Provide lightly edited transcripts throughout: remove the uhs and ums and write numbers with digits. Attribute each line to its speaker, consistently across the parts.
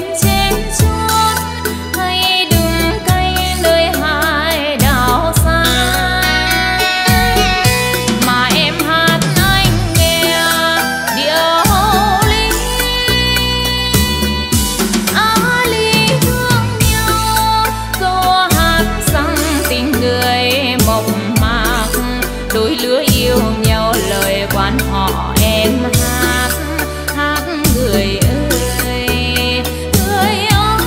Speaker 1: em chen chúc hay đừng cay nơi hai đảo xa, mà em hát anh nghe điệu ly á ly thương nhau, câu hát rằng tình người mộc mạc, đôi lứa yêu nhau lời quan họ em hát người ơi, người ơi.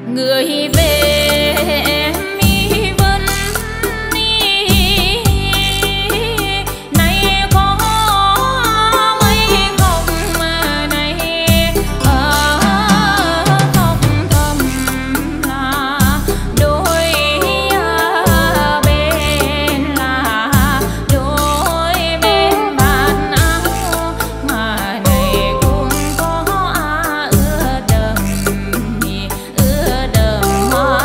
Speaker 1: người về em mi vân nay có mấy ngọc mà này khóc thầm là đôi bên là đôi bên bàn áo mà này cũng có ưa đầm hoa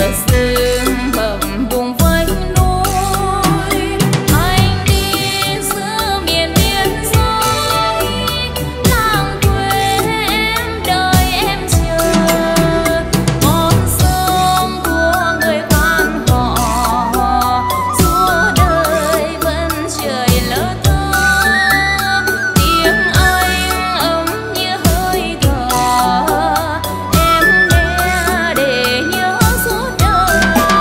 Speaker 1: sương bầm vùng vách núi. Anh đi giữa miền biên giới, làng quê em đợi em chờ. Con sông của người Quan họ, suốt đời vẫn trời lỡ thơ. Tiếng anh ấm như hơi thở, em nghe để nhớ suốt đời.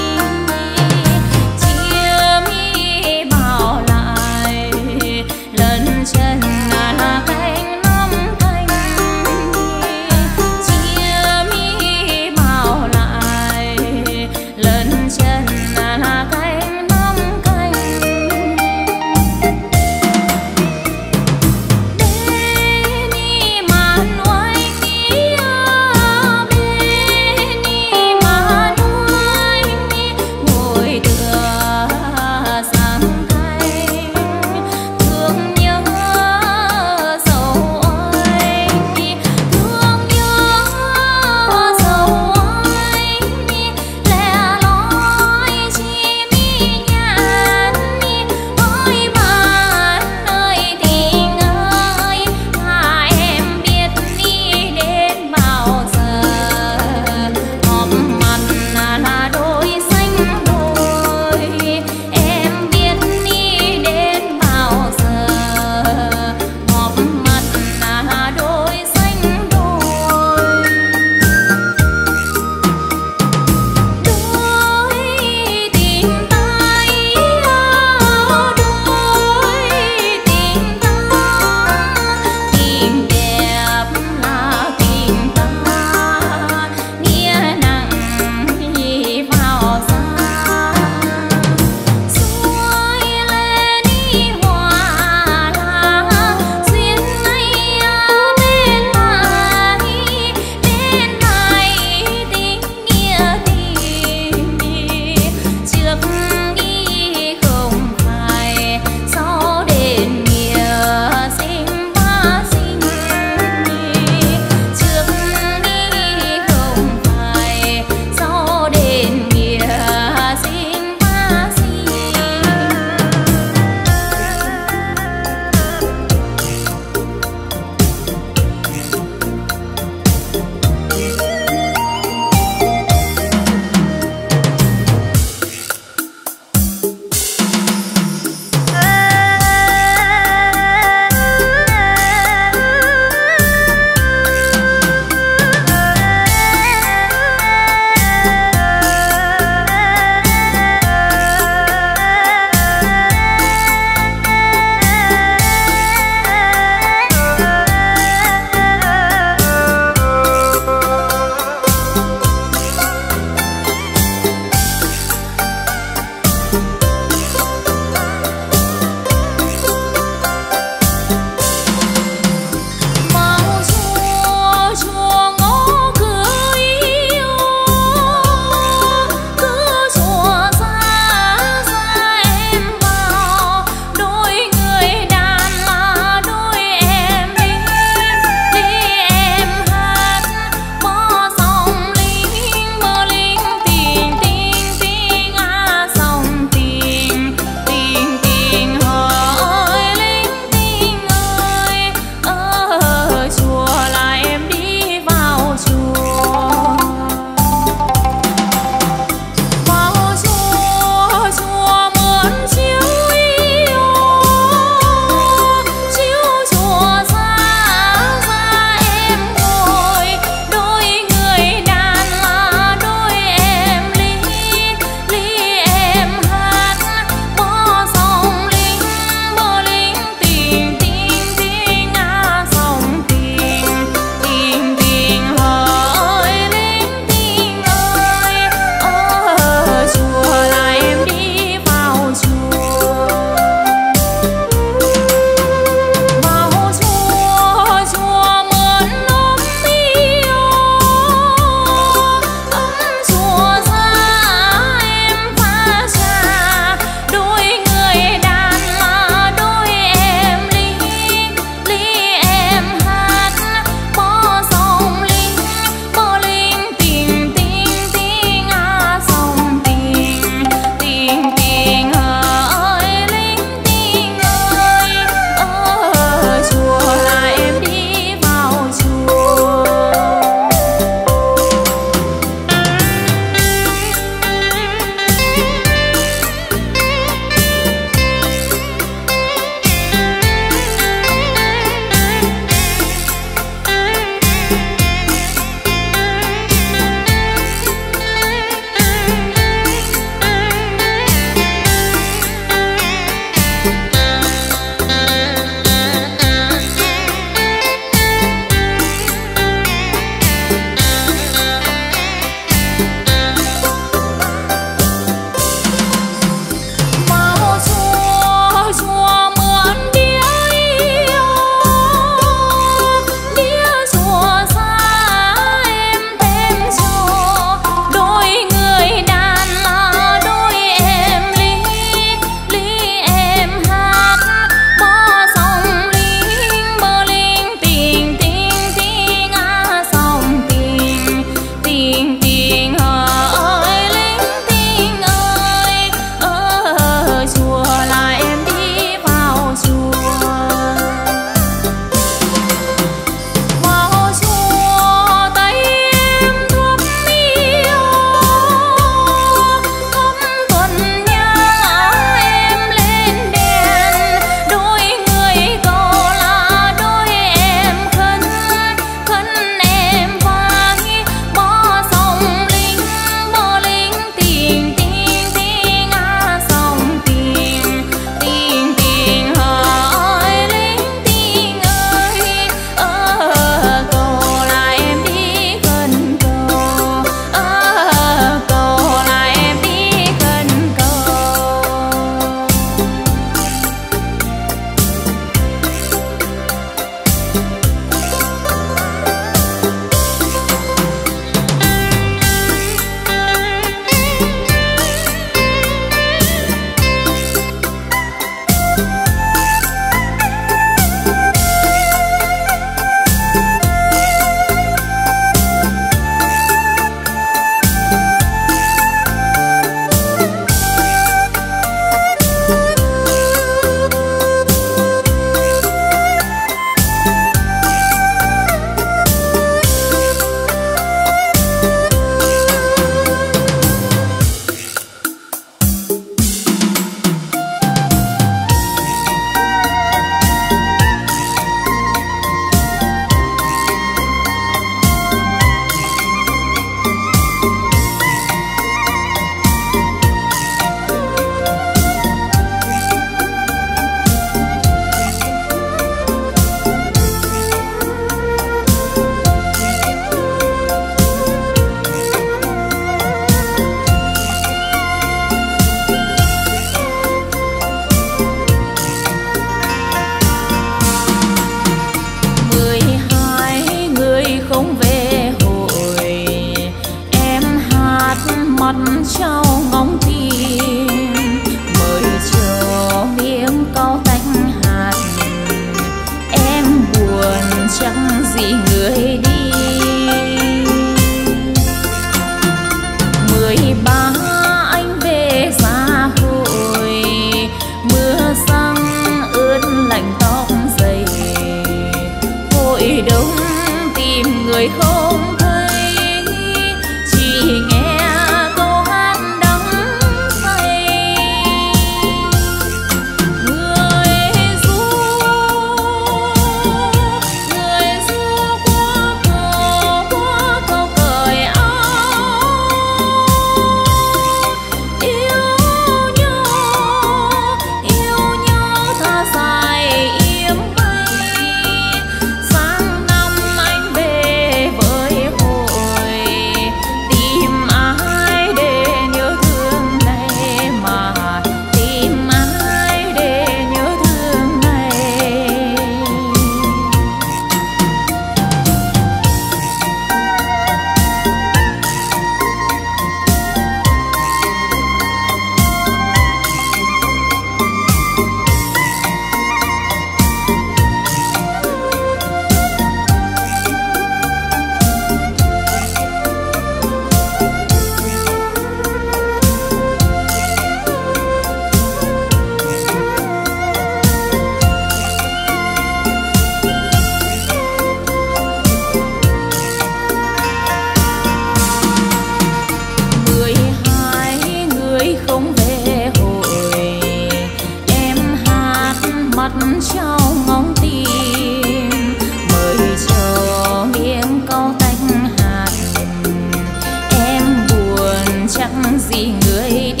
Speaker 1: trong ngóng tim, mời chờ miếng câu tách hạt. Em buồn chẳng gì người đi.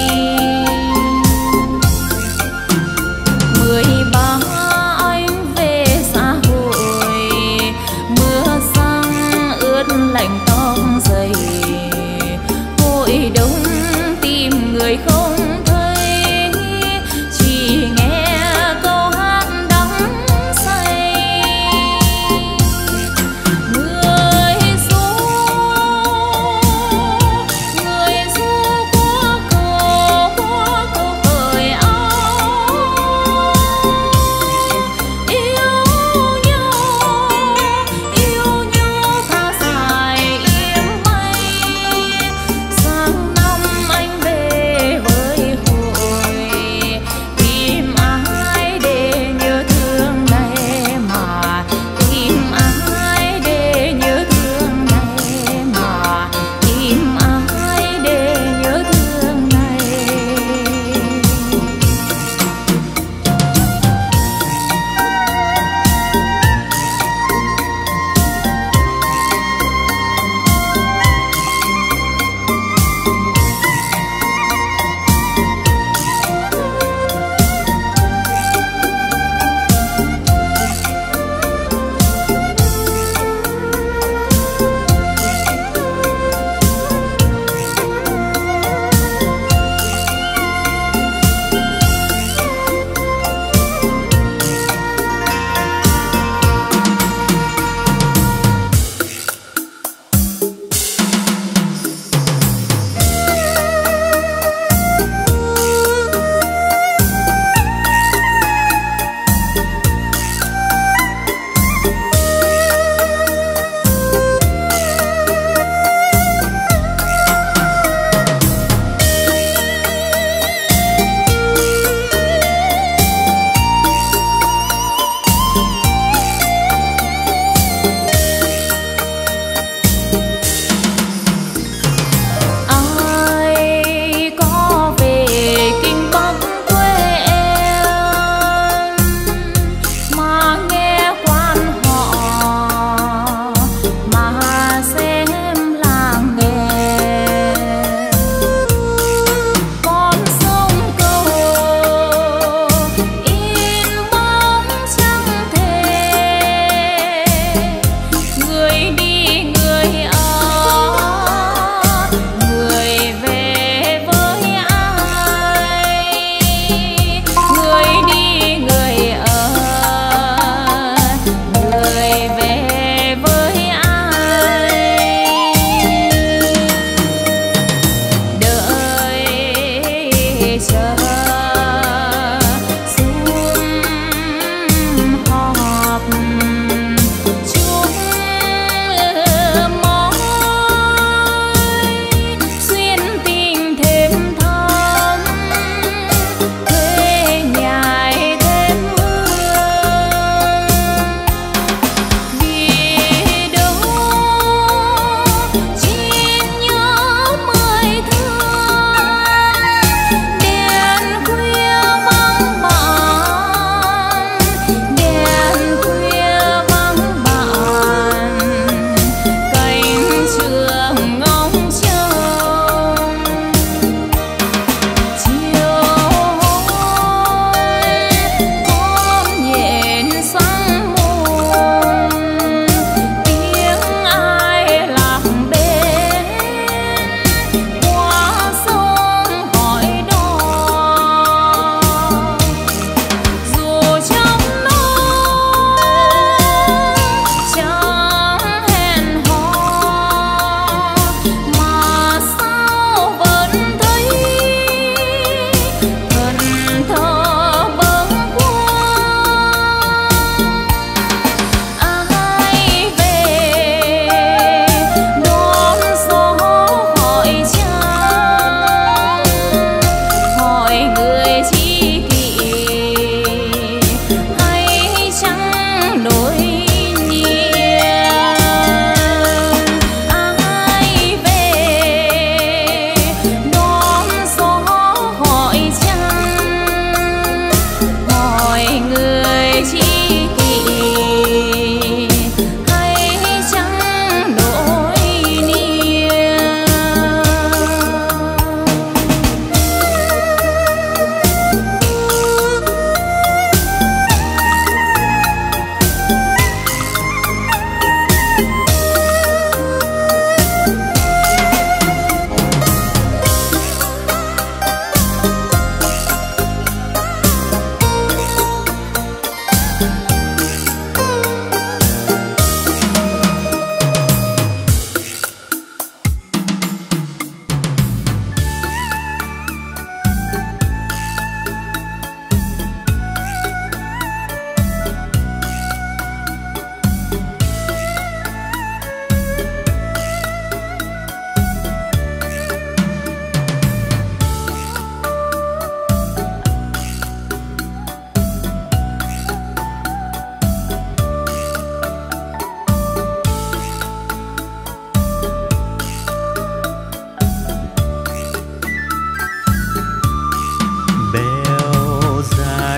Speaker 1: 13 anh về xã hội, mưa giăng ướt lạnh tóc dày. Hội đông tìm người không thấy, chỉ nghe câu hát đắng say. Người du qua cầu cởi áo, yêu nhau tha dài yếm mây. Sang năm anh về với hội, tìm ai để nhớ thương này mà, tìm ai để nhớ thương này mà, tìm ai để nhớ thương này. Ai có về kinh Bắc quê em mà nghe quan họ, mà xem làng nghề. Con sông Cầu in bóng trăng thề, người đi người ở, người về với ai, người đi người ở, người về với ai. Đợi chờ sum họp chung mỏi, xuyên tình thêm thắm, thuê nhài thêm hương. Vì đâu chỉ nhớ mời thương, đèn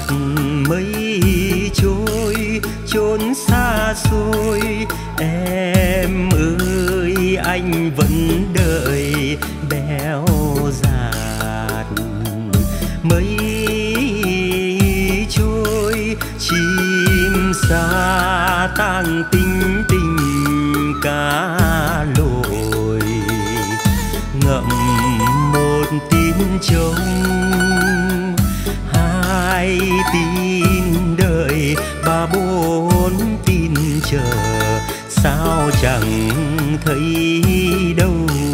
Speaker 2: mây trôi chốn xa xôi. Em ơi anh vẫn đợi béo dạt. Mây trôi chim sa tang tinh tình cá lội. Ngậm một tin trông hai tin đợi ba bốn tin chờ, sao chẳng thấy đâu.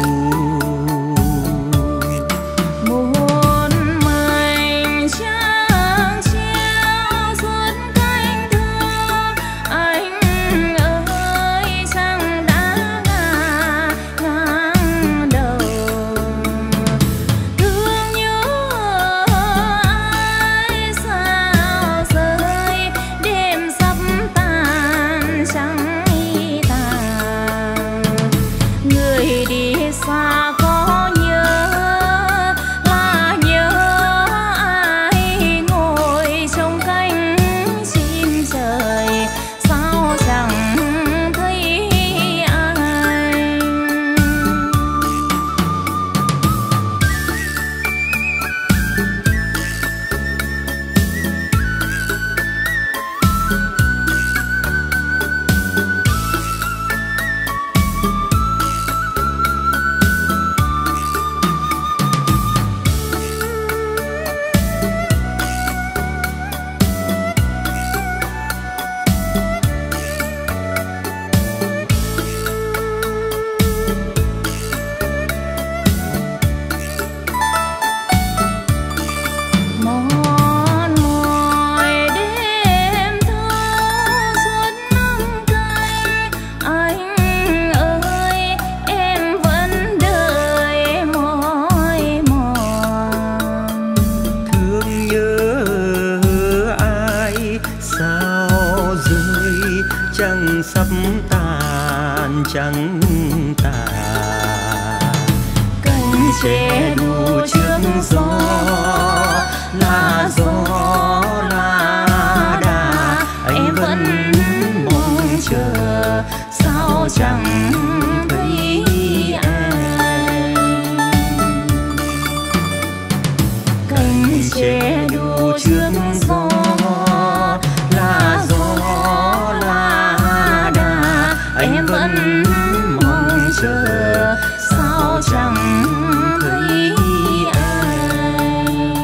Speaker 2: Trắng tàn cành tre đu trước gió là đà. Anh vẫn mong chờ sao chẳng thấy ai. Cành tre đu trước gió là đà. Anh vẫn mong chờ sao chẳng thấy ai.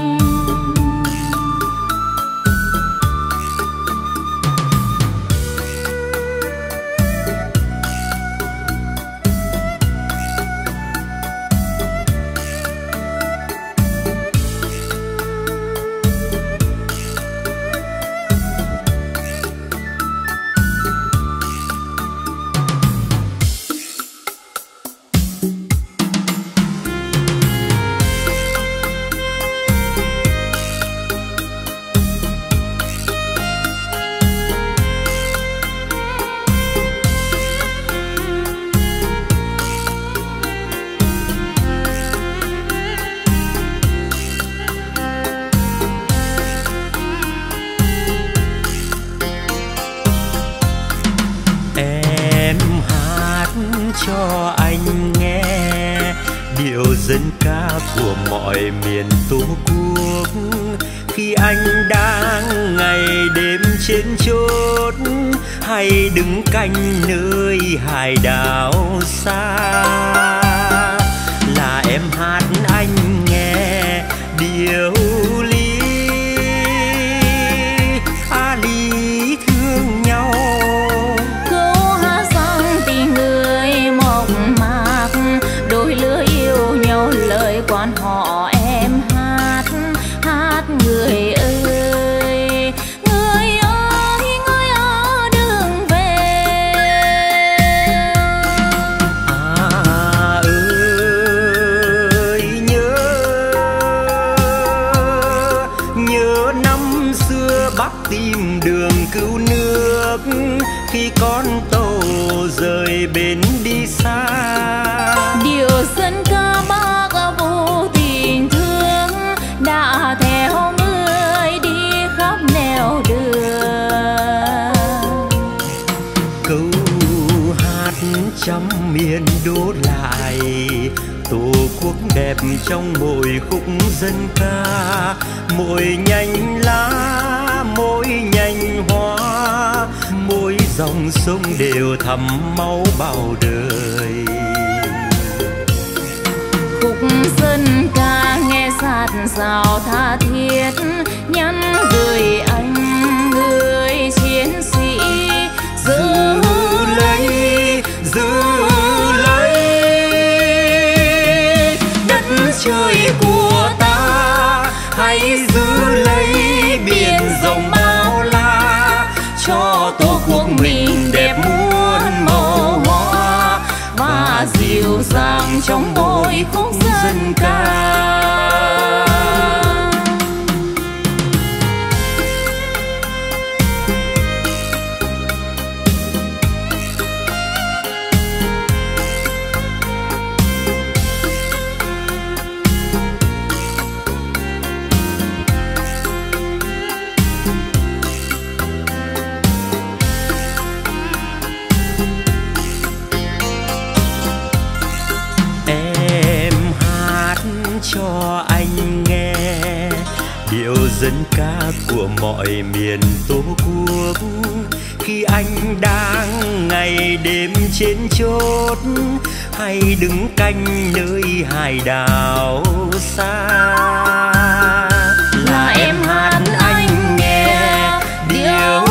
Speaker 2: Cho anh nghe điệu dân ca của mọi miền Tổ quốc. Khi anh đang ngày đêm trên chốt hay đứng canh nơi hải đảo xa, là em hát anh nghe điệu ly ly thương nhau.
Speaker 1: Quan họ em hát người ơi, người ở đường về.
Speaker 2: Ơi nhớ năm xưa Bắc tìm đường cứu nước, khi con tàu rời bến đi xa.
Speaker 1: Điều dân ca bác vô tình thương đã theo người đi khắp
Speaker 2: miền đô lại, tổ quốc đẹp trong mỗi khúc dân ca, mỗi nhành lá, mỗi nhành hoa, mỗi dòng sông đều thấm máu bao đời.
Speaker 1: Khúc dân ca nghe sát sao tha thiết, nhắn gửi anh người chiến sĩ, giữ lấy đất trời của ta, hãy giữ lấy biển rộng bao la, cho tổ quốc mình đẹp muôn màu hoa và dịu dàng trong mỗi khúc dân ca.
Speaker 2: Cho anh nghe điệu dân ca của mọi miền tổ quốc, khi anh đang ngày đêm trên chốt hay đứng canh nơi hải đảo xa.
Speaker 1: Là em hát anh nghe điệu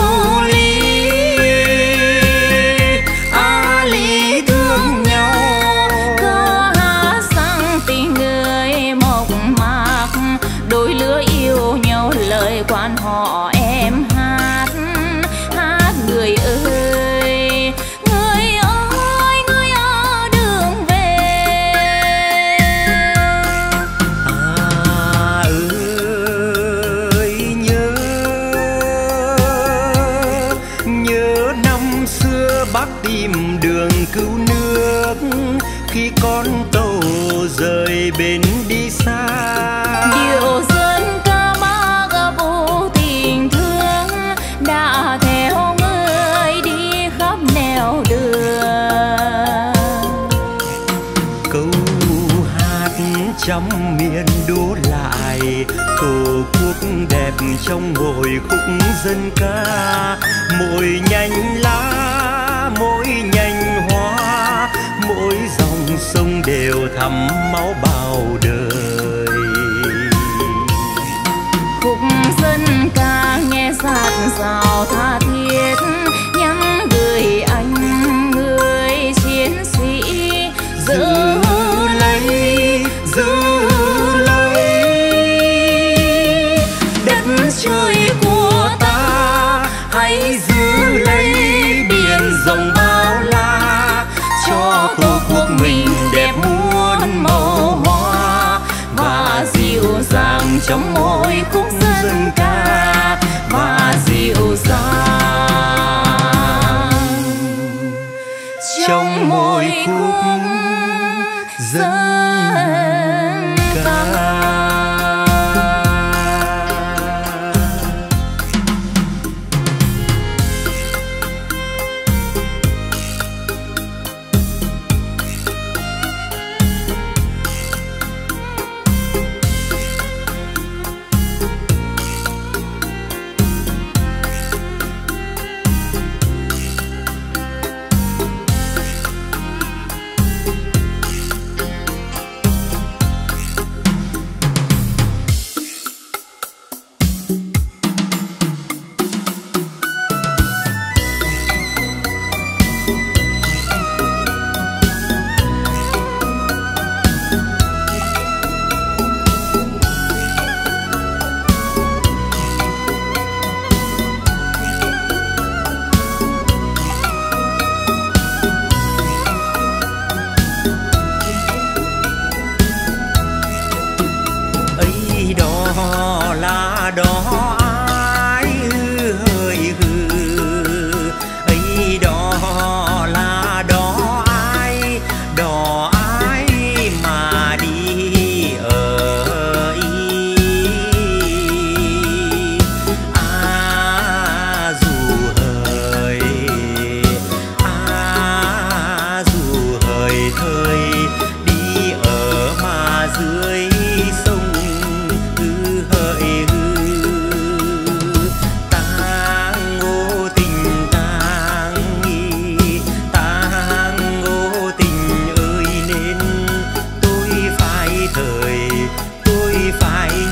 Speaker 1: lý thương nhau, câu hát sang tình người mộc mạc, đôi lứa yêu nhau lời quan họ em hát người ơi, người ơi, người ở đường về.
Speaker 2: Ơi nhớ năm xưa bác tìm đường cứu nước, khi con tàu rời bến đi xa.
Speaker 1: Điệu dân ca bác vô tình thương đã theo người đi khắp nẻo đường.
Speaker 2: Câu hát trăm miền đô lại, tổ quốc đẹp trong mỗi khúc dân ca, mỗi nhành lá, mỗi nhành hoa, mỗi dòng sông đều thấm máu bao đời.
Speaker 1: Khúc dân ca nghe sát sao tha thiết, nhắn gửi anh người chiến sĩ, giữ lấy đất trời của ta, hãy giữ lấy biển rộng bao la, cho tổ quốc mình đẹp muôn màu hoa và dịu dàng trong mỗi khúc dân ca, và dịu dàng trong mỗi khúc dân ca.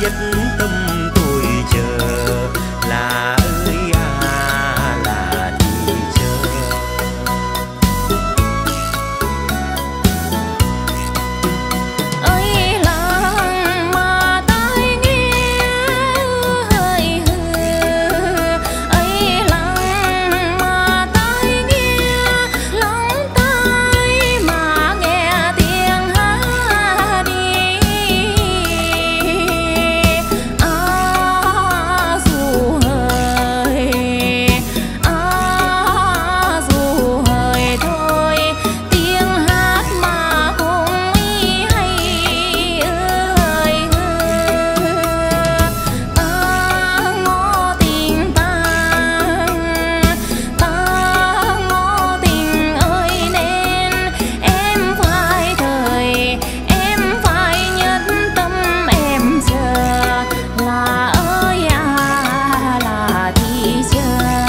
Speaker 2: nhất tâm tôi chờ, là ơi là đi chờ.
Speaker 1: Ơi lặng mà tai nghe hơi hừ, ấy lặng mà tai nghe, lắng tai mà nghe tiếng hát đi. Dù hời thôi, tiếng hát mà không ý hay ơi ngô tình ngô tình ơi, nên em phải thời, em phải nhất tâm em chờ, là ơi là thì chờ.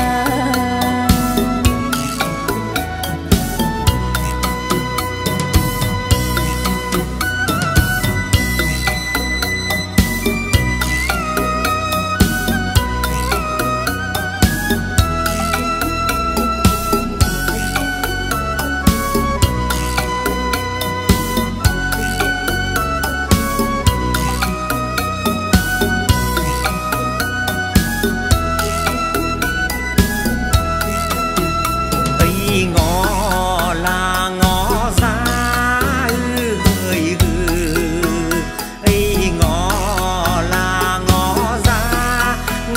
Speaker 2: ấy ngõ là ngõ ra hơi hừ, ấy ngõ là ngõ ra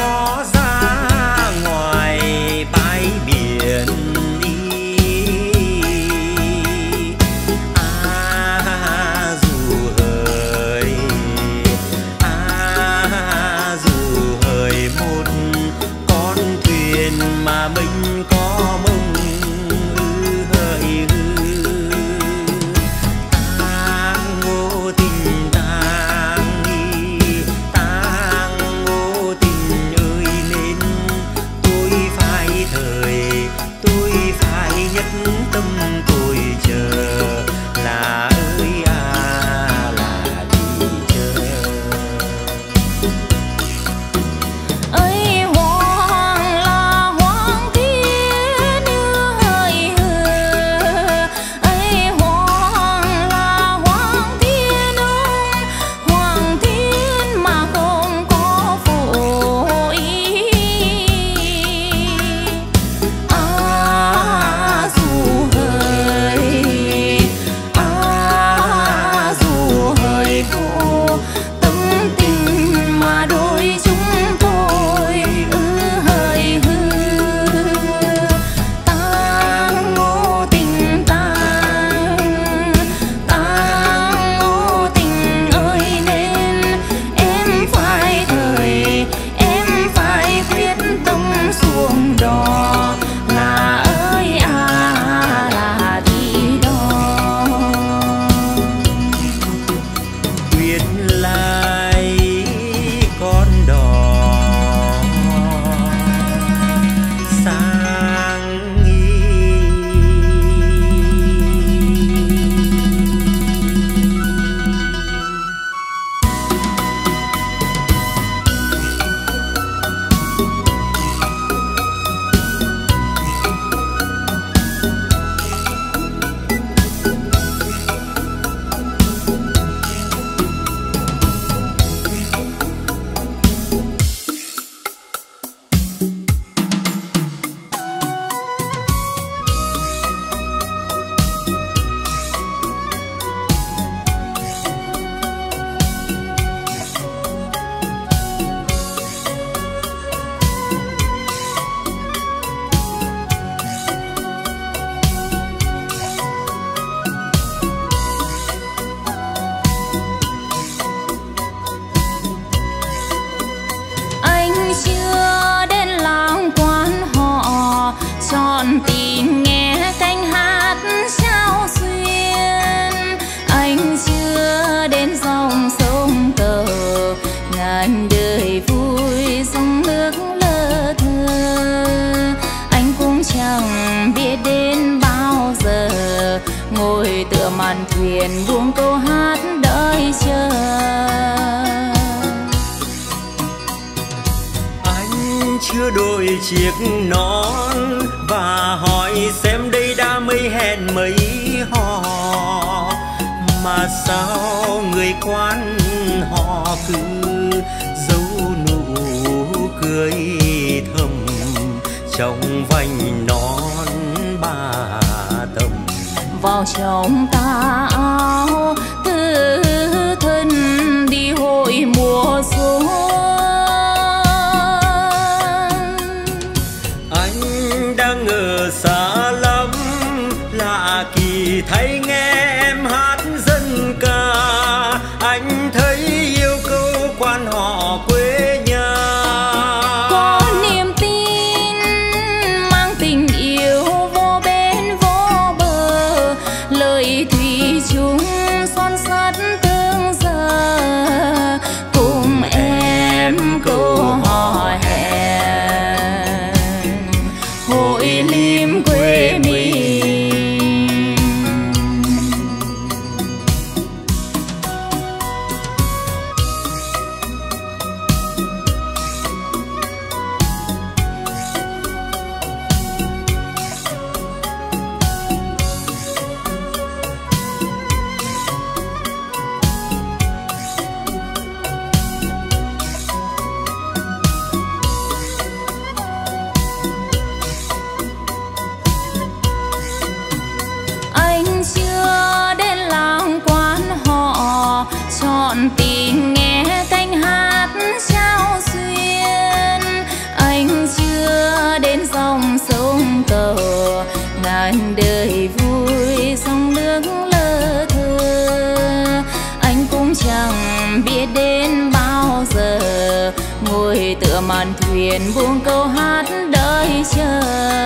Speaker 2: ngoài bãi biển đi. Dù hời một con thuyền mà mình có mong hỡi tang ngô tình tang ngô tình ơi, nên tôi phải thời, tôi phải nhất tâm tôi chờ, là ơi là đi chờ.
Speaker 1: Ấy hoàng là hoàng thiên hơi hừ, ấy hoàng là hoàng thiên mà không có phụ ý. Dù hời phụ tâm tình mà đôi chúng tôi hơi hư. Tang ngô tình ngô tình ơi, nên em phải thời, em phải quyết tâm xuống đò, là ơi là đi đó.
Speaker 2: Quyết lại con đò sang ý.
Speaker 1: Anh chưa đến làng quan họ, chọn tìm nghe canh hát sao xuyên. Anh chưa đến dòng sông Cờ, ngàn đời vui sông nước lơ thơ. Anh cũng chẳng biết đến bao giờ, ngồi tựa màn thuyền buông câu hát đợi chờ.
Speaker 2: chưa đổi chiếc nón và hỏi xem đây đã mấy hẹn mấy hò, mà sao người quan họ cứ giấu nụ cười thầm trong vành nón ba tầm.
Speaker 1: Vào trong tà áo tư thân đi hội mùa xuân,
Speaker 2: anh đang ở xa lắm lạ kỳ thấy nghe em hát dân ca, anh thấy yêu câu quan họ quê nhà.
Speaker 1: có niềm tin mang tình yêu vô bên vô bờ, lời thủy chung son sắt tương giờ, cùng em câu hò hẹn hội lim quê mình. Anh chưa đến làng quan họ chọn tình nghe canh hát trao xuyên, anh chưa đến dòng sông cờ ngàn đời vui sông nước lơ thơ, anh cũng chẳng biết đến bao giờ ngồi tựa màn thuyền buông câu hát đợi chờ.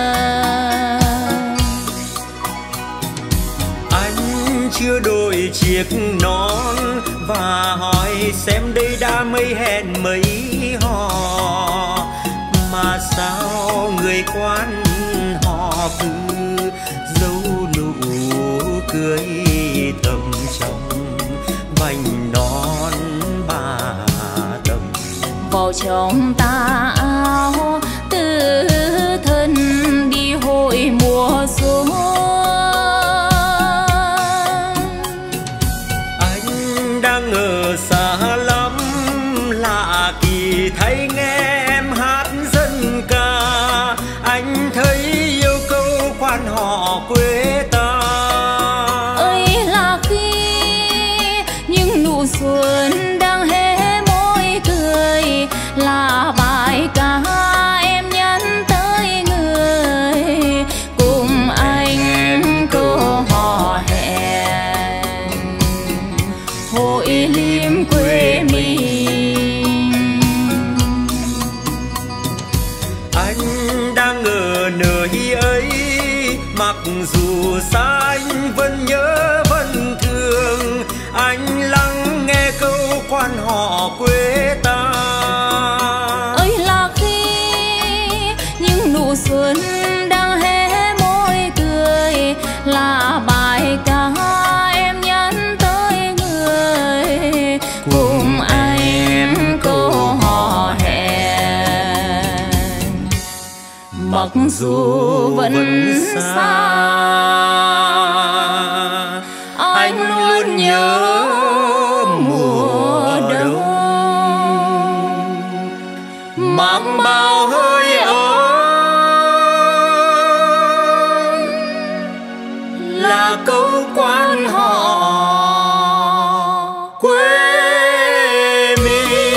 Speaker 2: Chưa đổi chiếc nón và hỏi xem đây đã mấy hẹn mấy hò, mà sao người quan họ cứ giấu nụ cười thầm trong vành nón ba tầm.
Speaker 1: Vào trong tà áo tư thân đi hội mùa xuân,
Speaker 2: đang ở xa lắm lạ kỳ thấy nghe em hát dân ca, anh thấy yêu câu quan họ quê ta.
Speaker 1: ấy là khi những nụ xuân đang hé môi cười, là bài ca em nhắn tới người, cùng anh câu hò hẹn hội lim quê mình.
Speaker 2: Anh đang ở nơi ấy mặc dù xa anh vẫn nhớ vẫn thương, anh lắng nghe câu quan họ quê ta.
Speaker 1: ấy là khi những nụ xuân đang hé môi cười, là bài ca em nhắn tới người, cùng anh câu hò hẹn mặc dù vẫn xa, anh luôn nhớ mùa đông mang bao hơi ấm, là câu quan họ quê mình.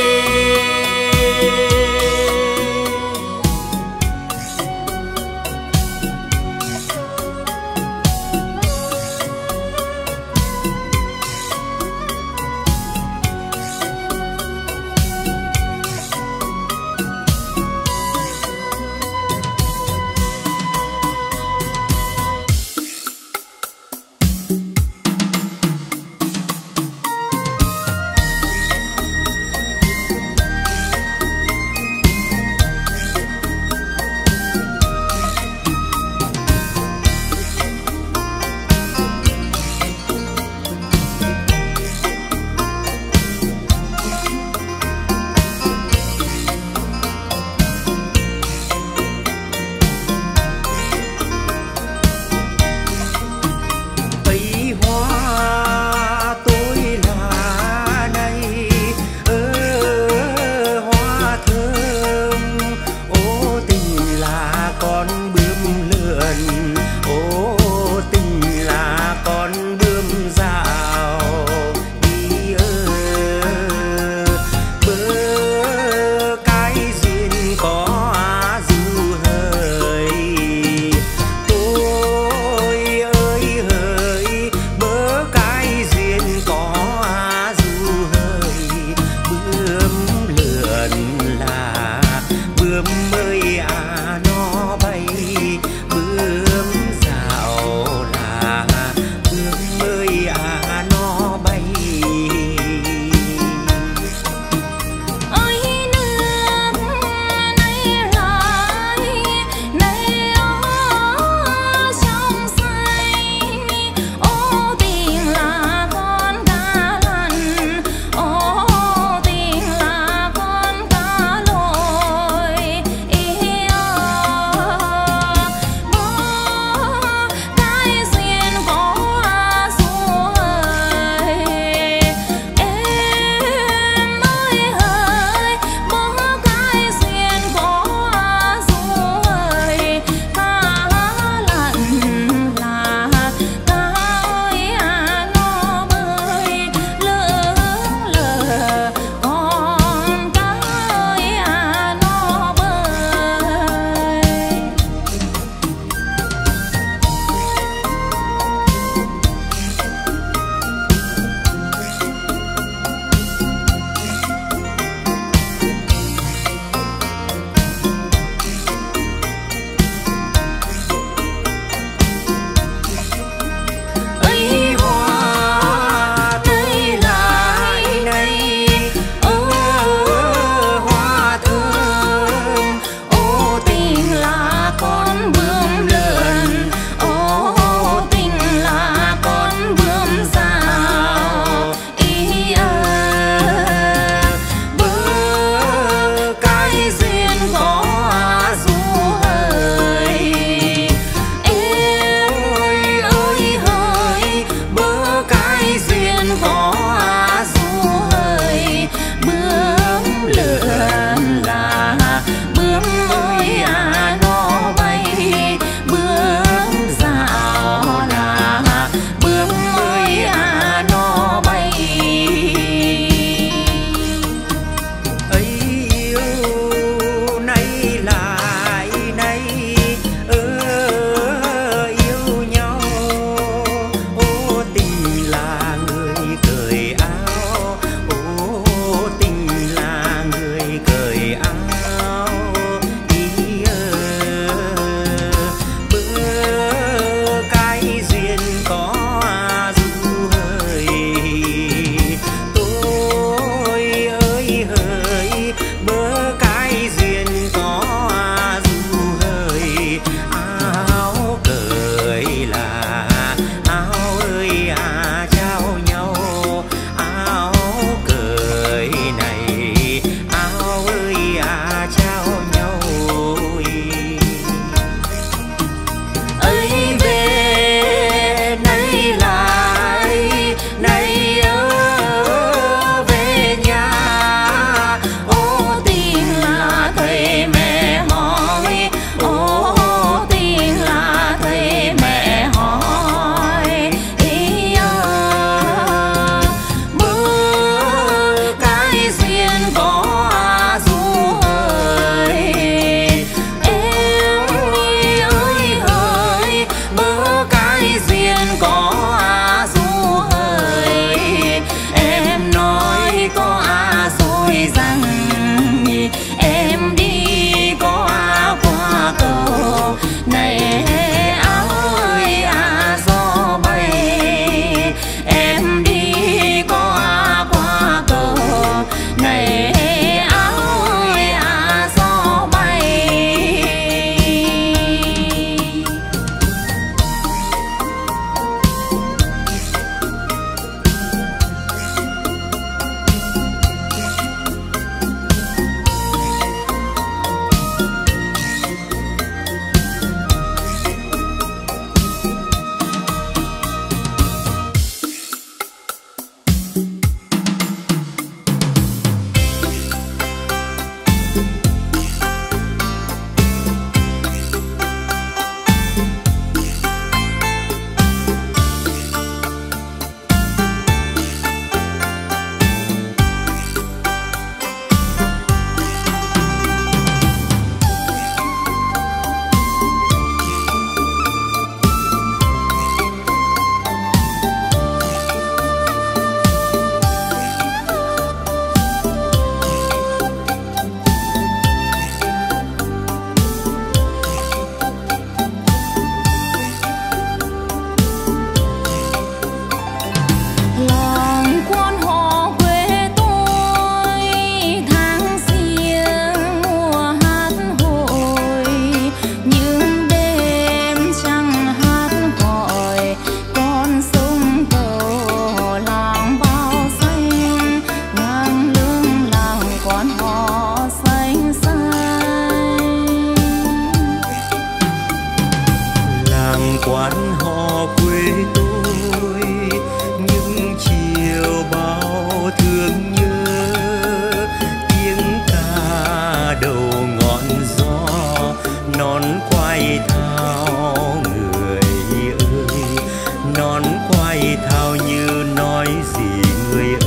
Speaker 2: quay thao người ơi, non quay thao như nói gì người ơi.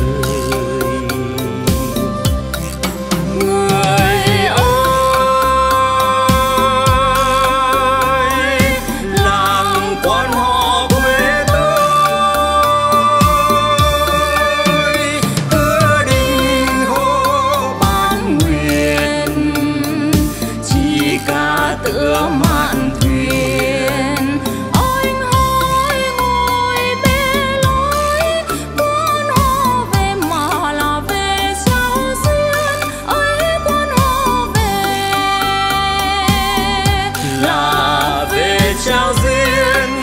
Speaker 1: Tựa mạn thuyền anh hỡi ngồi bê lối, quan họ về mà là về sao duyên ấy, quan họ về là về trao duyên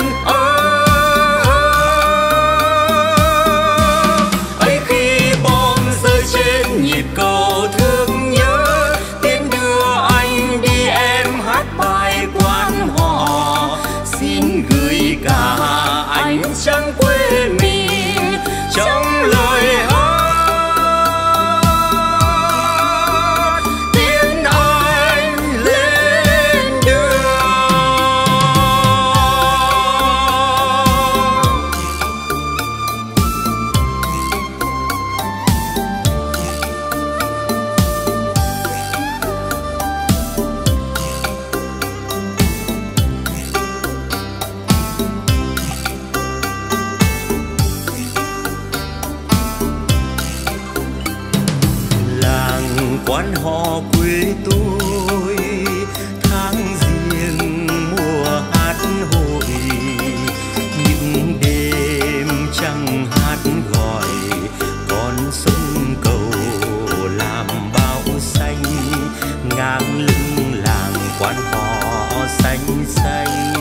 Speaker 1: ấy. Khi bom rơi trên nhịp cầu thương nhớ, tiến đưa anh đi em hát bài quan họ, xin gửi cả ánh trăng quê mình trong lời hát, tiến anh lên đường.
Speaker 2: Quan họ quê tôi tháng riêng mùa hát hội, những đêm trăng hát gọi con sông cầu làm bao xanh, ngang lưng làng quan họ xanh xanh.